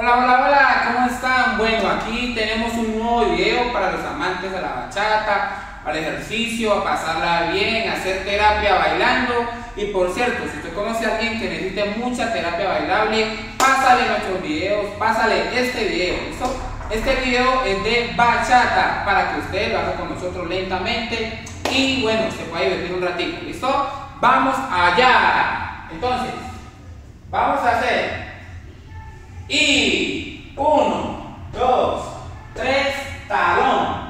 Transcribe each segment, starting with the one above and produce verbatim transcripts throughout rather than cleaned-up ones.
Hola, hola, hola, ¿cómo están? Bueno, aquí tenemos un nuevo video para los amantes de la bachata, al ejercicio, a pasarla bien, a hacer terapia bailando. Y por cierto, si usted conoce a alguien que necesite mucha terapia bailable, pásale nuestros videos, pásale este video, ¿listo? Este video es de bachata, para que usted lo haga con nosotros lentamente y bueno, se pueda divertir un ratito, ¿listo? ¡Vamos allá! Entonces, vamos a hacer y uno, dos, tres, talón.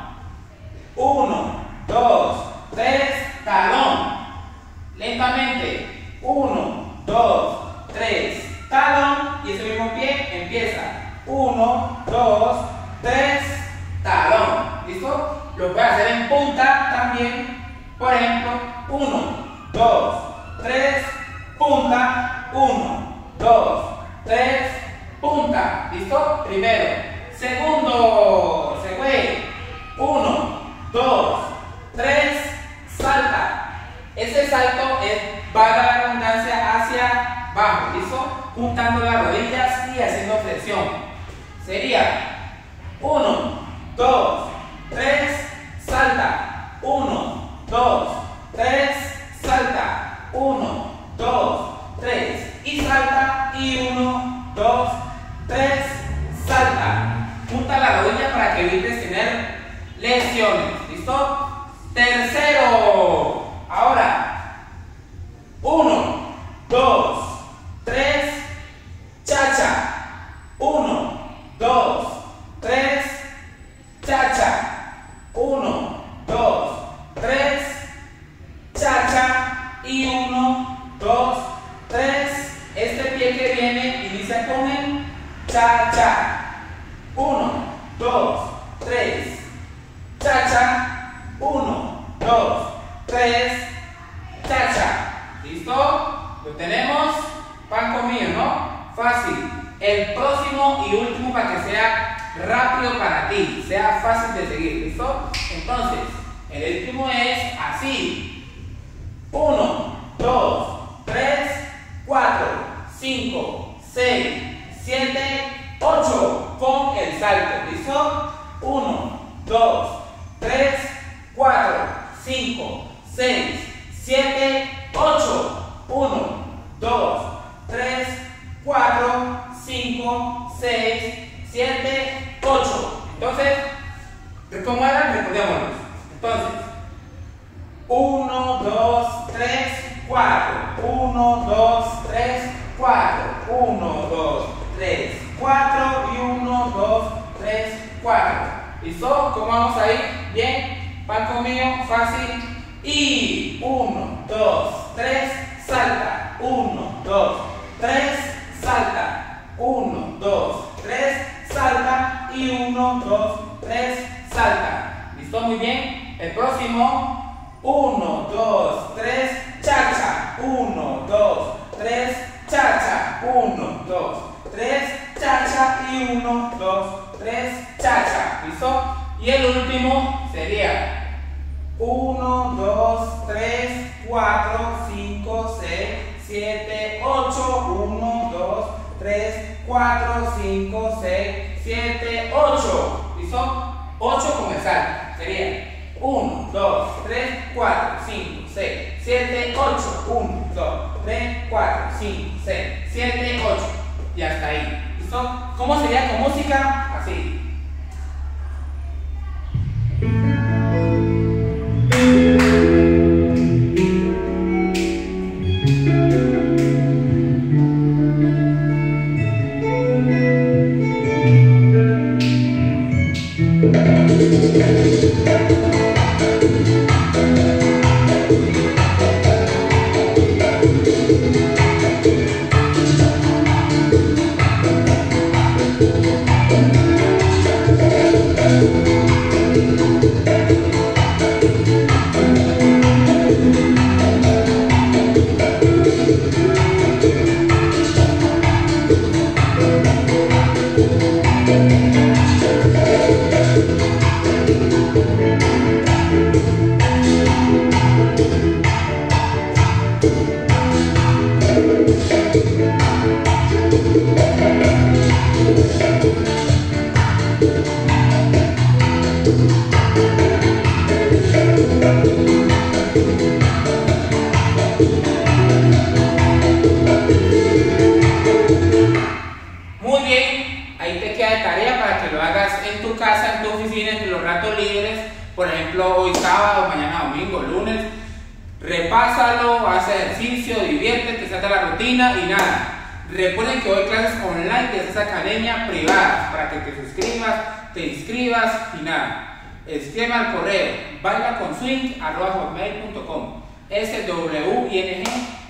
Uno, dos, tres, talón. Lentamente. Uno, dos, tres, talón. Y ese mismo pie empieza. Uno, dos, tres, talón. ¿Listo? Lo puede hacer en punta también. Por ejemplo, uno, dos, tres, punta. Uno, dos, tres, punta. ¿Listo? Primero. Segundo. Se fue. Uno, dos, tres, salta. Ese salto es, valga la redundancia, hacia abajo. ¿Listo? Juntando las rodillas y haciendo flexión. Sería uno, dos, tres, salta. uno, dos, tres, salta. uno, dos, tres y salta. Y uno, dos, tres, salta. Junta la rodilla para que evites tener lesiones. ¿Listo? Tercero. Ahora. Uno, dos, tres, chacha. Uno, dos, tres, chacha. Uno, dos, tres, chacha. Y uno, dos, tres. Este pie que viene inicia con el cha-cha. Uno, dos, tres, cha-cha. Uno, dos, tres, cha-cha. ¿Listo? Lo tenemos. Pan comido, ¿no? Fácil. El próximo y último para que sea rápido para ti, sea fácil de seguir. ¿Listo? Entonces, el último es así. Uno, dos, tres, cuatro, cinco, seis, siete, ocho. Con el salto. ¿Listo? uno, dos, tres, cuatro, cinco, seis, siete, ocho. uno, dos, tres, cuatro, cinco, seis, siete, ocho. Entonces, ¿cómo era? Recordémoslo. Entonces, uno, dos, tres, cuatro. uno, dos, tres, cuatro. uno, dos, tres, cuatro. Y uno, dos, tres, cuatro. ¿Listo? ¿Cómo vamos ahí? Bien. Pan conmigo. Fácil. Y uno, dos, tres, salta. uno, dos, tres, salta. uno, dos, tres, salta. Y uno, dos, tres, salta. ¿Listo? Muy bien. El próximo. uno, dos, tres, chacha. uno, dos, tres, chacha. uno, dos, tres, chacha. Y uno, dos, tres, chacha. ¿Listo? Y el último sería uno, dos, tres, cuatro, cinco, seis, siete, ocho. uno, dos, tres, cuatro, cinco, seis, siete, ocho. ¿Listo? ocho con el salto. Sería uno, dos, tres, cuatro, cinco, seis, siete, ocho. uno, dos, tres, cuatro, cinco, seis, siete, ocho. Y hasta ahí. ¿Listo? ¿Cómo sería con música? Así. por ejemplo, hoy sábado, mañana domingo, lunes. Repásalo, haz ejercicio, diviértete, sal de la rutina y nada. Recuerden que doy clases online de esta academia privada para que te suscribas, te inscribas y nada. Escribe al correo bailaconswing arroba hotmail punto com. S W I N G